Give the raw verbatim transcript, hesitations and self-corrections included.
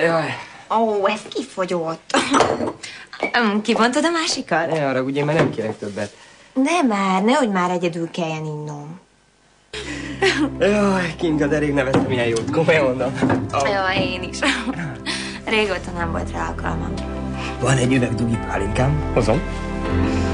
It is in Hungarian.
Jaj. Ó, ez kifogyott. Kibontod a másikat? Ne arra, ugye, mert nem kérek többet. De már, nehogy már egyedül kelljen innom. Jaj, Kinga, de rég nevettem ilyen jót, komolyan mondom. Oh. Jaj, én is. Régóta nem volt rá alkalmam. Van egy üveg dugi pálinkám, hozom.